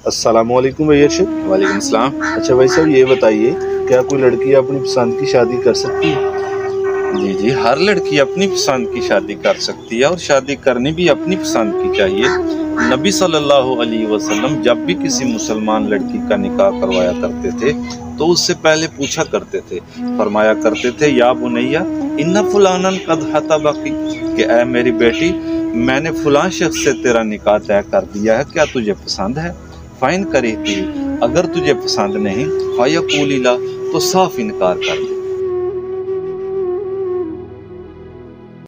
अस्सलामुअलैकुम भैया जी। वालेकुम सलाम। अच्छा भाई साहब, ये बताइए, क्या कोई लड़की अपनी पसंद की शादी कर सकती है? जी जी, हर लड़की अपनी पसंद की शादी कर सकती है और शादी करनी भी अपनी पसंद की चाहिए। नबी सल्लल्लाहु अलैहि वसल्लम जब भी किसी मुसलमान लड़की का निकाह करवाया करते थे तो उससे पहले पूछा करते थे, फरमाया करते थे, या बुनैया इन्ना फुलानन कद हतबकी, कि ऐ मेरी बेटी, मैंने फलां शख्स से तेरा निकाह तय कर दिया है, क्या तुझे पसंद है? फाइन करी थी, अगर तुझे पसंद नहीं, फायकूलिला, तो साफ इनकार कर दे।